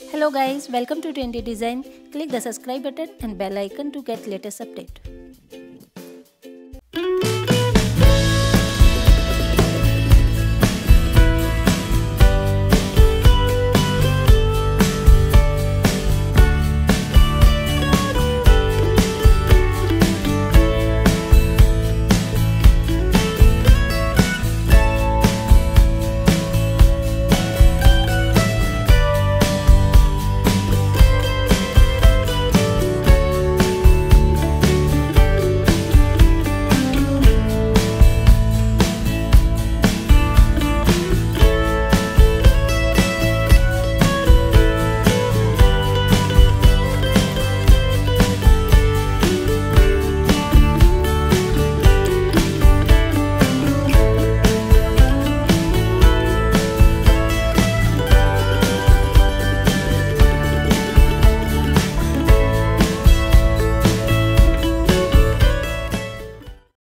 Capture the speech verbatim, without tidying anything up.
Hello guys, welcome to Trendy Design. Click the subscribe button and bell icon to get latest update.